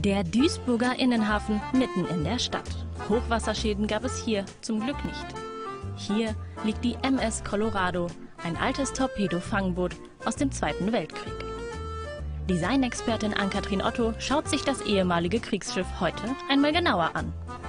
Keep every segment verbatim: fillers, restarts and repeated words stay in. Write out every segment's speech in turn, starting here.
Der Duisburger Innenhafen mitten in der Stadt. Hochwasserschäden gab es hier zum Glück nicht. Hier liegt die M S Colorado, ein altes Torpedo-Fangboot aus dem Zweiten Weltkrieg. Designexpertin Ann-Kathrin Otto schaut sich das ehemalige Kriegsschiff heute einmal genauer an.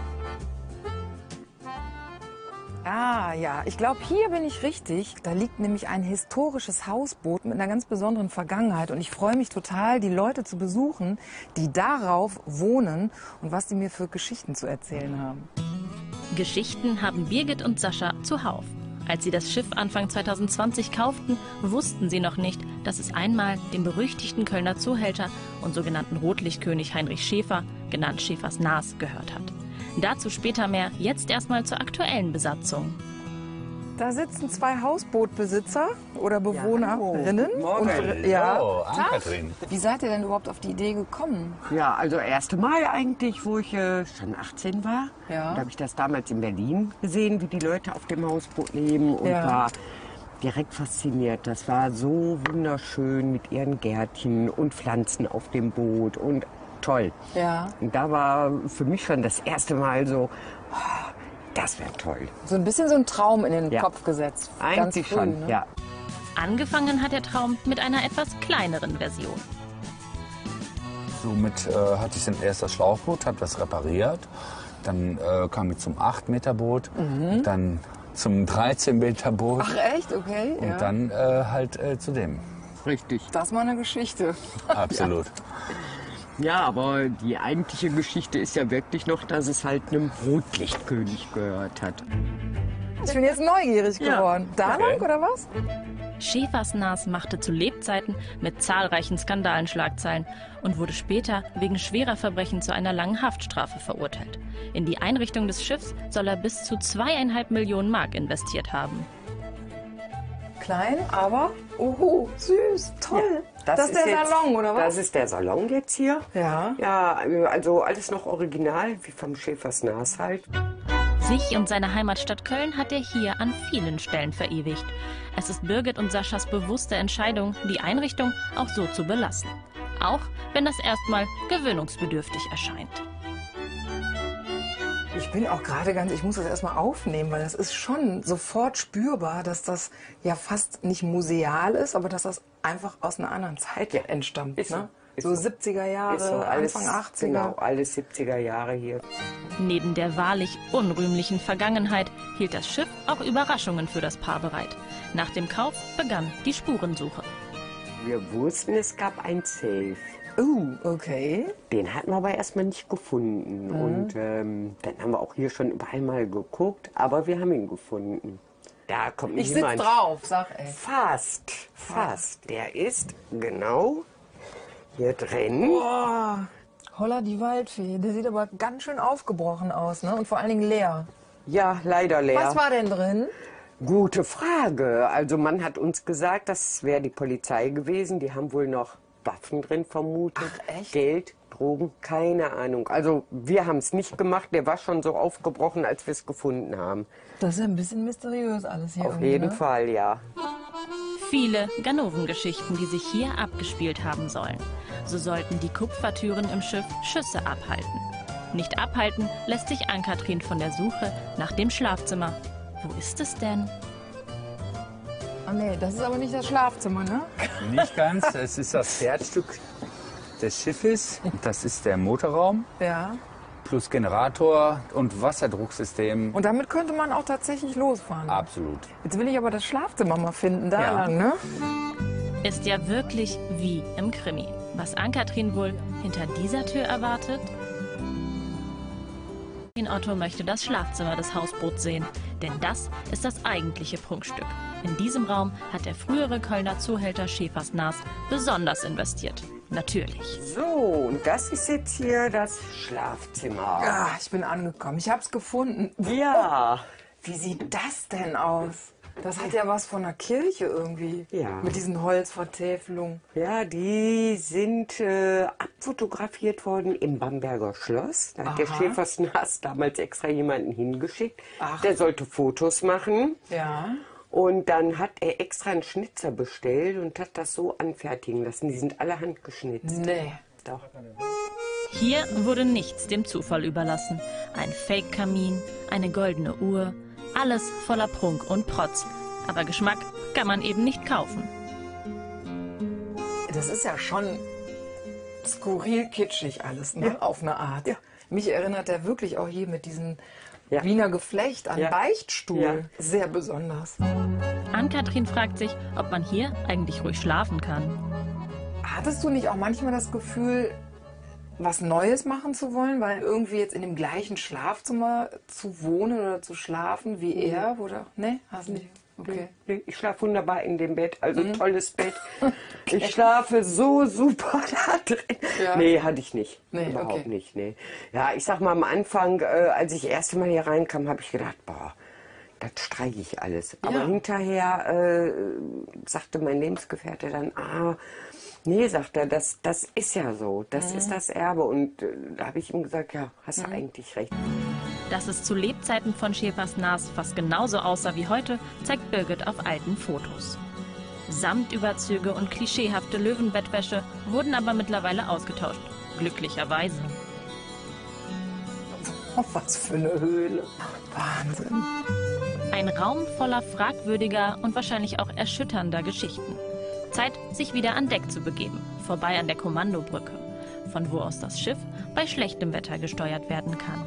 Ah ja, ich glaube, hier bin ich richtig. Da liegt nämlich ein historisches Hausboot mit einer ganz besonderen Vergangenheit. Und ich freue mich total, die Leute zu besuchen, die darauf wohnen und was die mir für Geschichten zu erzählen haben. Geschichten haben Birgit und Sascha zuhauf. Als sie das Schiff Anfang zweitausendzwanzig kauften, wussten sie noch nicht, dass es einmal dem berüchtigten Kölner Zuhälter und sogenannten Rotlichtkönig Heinrich Schäfer, genannt Schäfers Naas, gehört hat. Dazu später mehr, jetzt erstmal zur aktuellen Besatzung. Da sitzen zwei Hausbootbesitzer oder Bewohnerinnen. Ja, Morgen. Und, ja. Hallo, Ann-Kathrin. Wie seid ihr denn überhaupt auf die Idee gekommen? Ja, also erste Mal eigentlich, wo ich äh, schon achtzehn war. Ja. Da habe ich das damals in Berlin gesehen, wie die Leute auf dem Hausboot leben und Ja. war direkt fasziniert. Das war so wunderschön mit ihren Gärtchen und Pflanzen auf dem Boot und toll. Ja. Und da war für mich schon das erste Mal so, oh, das wäre toll. So ein bisschen so ein Traum in den Ja. Kopf gesetzt. Eigentlich Ganz früh, schon, ne? ja. Angefangen hat der Traum mit einer etwas kleineren Version. Somit äh, hatte ich dann erst das Schlauchboot, habe das repariert. Dann äh, kam ich zum acht Meter Boot, dann zum dreizehn Meter Boot Ach echt? Okay. und ja. dann äh, halt äh, zu dem. Richtig. Das war eine Geschichte. Absolut. Ja, aber die eigentliche Geschichte ist ja wirklich noch, dass es halt einem Rotlichtkönig gehört hat. Ich bin jetzt neugierig Ja. geworden. Da lang oder was? Schäfers Naas machte zu Lebzeiten mit zahlreichen Skandalen Schlagzeilen und wurde später wegen schwerer Verbrechen zu einer langen Haftstrafe verurteilt. In die Einrichtung des Schiffs soll er bis zu zweieinhalb Millionen Mark investiert haben. Klein, aber oho, süß, toll. Das, ist der jetzt- Salon, oder was? Das ist der Salon jetzt hier. Ja. Ja, also alles noch original, wie vom Schäfers Naas halt. Sich und seine Heimatstadt Köln hat er hier an vielen Stellen verewigt. Es ist Birgit und Saschas bewusste Entscheidung, die Einrichtung auch so zu belassen. Auch wenn das erstmal gewöhnungsbedürftig erscheint. Ich bin auch gerade ganz, ich muss das erstmal aufnehmen, weil das ist schon sofort spürbar, dass das ja fast nicht museal ist, aber dass das einfach aus einer anderen Zeit Ja, entstammt. ist Ne? so, ist So so. siebziger Jahre, Ist so alles, Anfang achtziger. Genau, alles siebziger Jahre hier. Neben der wahrlich unrühmlichen Vergangenheit hielt das Schiff auch Überraschungen für das Paar bereit. Nach dem Kauf begann die Spurensuche. Wir wussten, es gab ein Safe. Oh, okay. Den hatten wir aber erstmal nicht gefunden. Mhm. Und ähm, dann haben wir auch hier schon überall mal geguckt, aber wir haben ihn gefunden. Da kommt Ich sitz niemand. drauf, sag ey. Fast, fast. Der ist genau hier drin. Boah, holla die Waldfee. Der sieht aber ganz schön aufgebrochen aus, ne? Und vor allen Dingen leer. Ja, leider leer. Was war denn drin? Gute Frage. Also man hat uns gesagt, das wäre die Polizei gewesen. Die haben wohl noch Waffen drin vermutet. Ach, echt? Geld, Drogen, keine Ahnung. Also wir haben es nicht gemacht. Der war schon so aufgebrochen, als wir es gefunden haben. Das ist ja ein bisschen mysteriös alles hier. Auf irgendwie, jeden ne? Fall, ja. Viele Ganoven-Geschichten, die sich hier abgespielt haben sollen. So sollten die Kupfertüren im Schiff Schüsse abhalten. Nicht abhalten lässt sich Ann-Kathrin von der Suche nach dem Schlafzimmer. Wo ist es denn? Ah nee, das ist aber nicht das Schlafzimmer, ne? Nicht ganz, es ist das Herzstück des Schiffes. Das ist der Motorraum Ja. plus Generator und Wasserdrucksystem. Und damit könnte man auch tatsächlich losfahren. Absolut. Jetzt will ich aber das Schlafzimmer mal finden, da Ja. lang, ne? Ist ja wirklich wie im Krimi. Was Ann-Kathrin wohl hinter dieser Tür erwartet? Otto möchte das Schlafzimmer des Hausboots sehen, denn das ist das eigentliche Prunkstück. In diesem Raum hat der frühere Kölner Zuhälter Schäfers Naas besonders investiert. Natürlich. So, und das ist jetzt hier das Schlafzimmer. Ah, ich bin angekommen. Ich hab's gefunden. Ja. Wie sieht das denn aus? Das hat ja was von einer Kirche irgendwie. Ja. Mit diesen Holzvertäfelungen. Ja, die sind äh, abfotografiert worden im Bamberger Schloss. Da hat der Aha. Schäfers Naas damals extra jemanden hingeschickt. Ach. Der sollte Fotos machen. Ja. Und dann hat er extra einen Schnitzer bestellt und hat das so anfertigen lassen. Die sind alle handgeschnitzt. Nee. Doch. Hier wurde nichts dem Zufall überlassen. Ein Fake-Kamin, eine goldene Uhr, alles voller Prunk und Protz. Aber Geschmack kann man eben nicht kaufen. Das ist ja schon skurril kitschig alles, ne? Ja. Auf eine Art. Ja. Mich erinnert er wirklich auch hier mit diesem Ja. Wiener Geflecht an Ja. Beichtstuhl. Ja. Sehr besonders. Ann-Kathrin fragt sich, ob man hier eigentlich ruhig schlafen kann. Hattest du nicht auch manchmal das Gefühl, was Neues machen zu wollen, weil irgendwie jetzt in dem gleichen Schlafzimmer zu wohnen oder zu schlafen wie er? Oder? Ne, hast du nicht? Okay. Nee, ich schlafe wunderbar in dem Bett, also tolles Bett. Ich schlafe so super da drin. Ja. Nee, hatte ich nicht. Nee, Überhaupt okay. nicht, nee. Ja, ich sag mal, am Anfang, äh, als ich das erste Mal hier reinkam, habe ich gedacht, boah, das streiche ich alles. Aber Ja. hinterher äh, sagte mein Lebensgefährte dann, ah, nee, sagt er, das, das ist ja so, das Mhm. ist das Erbe. Und äh, da habe ich ihm gesagt, ja, hast du eigentlich recht. Dass es zu Lebzeiten von Schäfers Nas fast genauso aussah wie heute, zeigt Birgit auf alten Fotos. Samtüberzüge und klischeehafte Löwenbettwäsche wurden aber mittlerweile ausgetauscht. Glücklicherweise. Oh, was für eine Höhle. Wahnsinn. Ein Raum voller fragwürdiger und wahrscheinlich auch erschütternder Geschichten. Zeit, sich wieder an Deck zu begeben, vorbei an der Kommandobrücke, von wo aus das Schiff bei schlechtem Wetter gesteuert werden kann.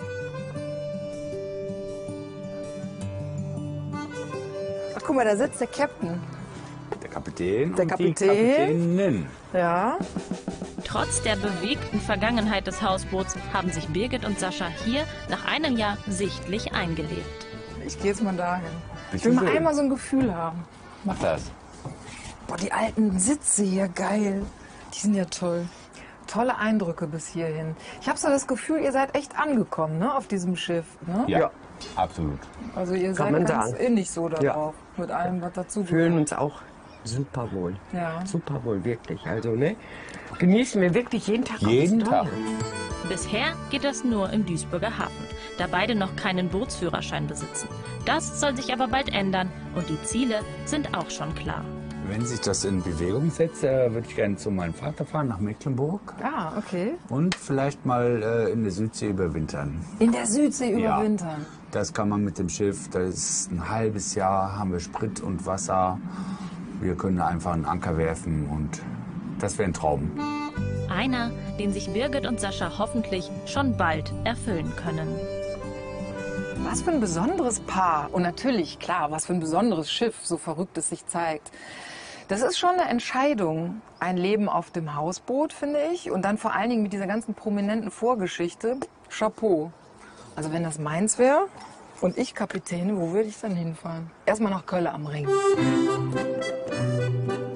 Ach, guck mal, da sitzt der Captain. Der Kapitän Der und Kapitän. die Kapitänin. Ja. Trotz der bewegten Vergangenheit des Hausboots haben sich Birgit und Sascha hier nach einem Jahr sichtlich eingelebt. Ich gehe jetzt mal dahin. Ich Bist will du mal schön? einmal so ein Gefühl haben. Mach das. Boah, die alten Sitze hier, geil. Die sind ja toll. Tolle Eindrücke bis hierhin. Ich habe so das Gefühl, ihr seid echt angekommen, ne, auf diesem Schiff. Ne? Ja, Ja. absolut. Also ihr seid man ganz sagen. innig so Ja. darauf. Mit allem, was dazu Fühlen gehört. uns auch super wohl. Ja. Super wohl, wirklich. Also, ne? Genießen wir wirklich jeden Tag Jeden aufs Tag. Neue. Bisher geht das nur im Duisburger Hafen, da beide noch keinen Bootsführerschein besitzen. Das soll sich aber bald ändern und die Ziele sind auch schon klar. Wenn sich das in Bewegung setzt, äh, würde ich gerne zu meinem Vater fahren, nach Mecklenburg. Ah, okay. Und vielleicht mal äh, in der Südsee überwintern. In der Südsee Ja. überwintern. Das kann man mit dem Schiff, das ist ein halbes Jahr, haben wir Sprit und Wasser. Wir können da einfach einen Anker werfen und das wäre ein Traum. Einer, den sich Birgit und Sascha hoffentlich schon bald erfüllen können. Was für ein besonderes Paar. Und natürlich, klar, was für ein besonderes Schiff, so verrückt es sich zeigt. Das ist schon eine Entscheidung. Ein Leben auf dem Hausboot, finde ich. Und dann vor allen Dingen mit dieser ganzen prominenten Vorgeschichte. Chapeau. Also wenn das meins wäre und ich Kapitän, wo würde ich dann hinfahren? Erstmal nach Köln am Ring.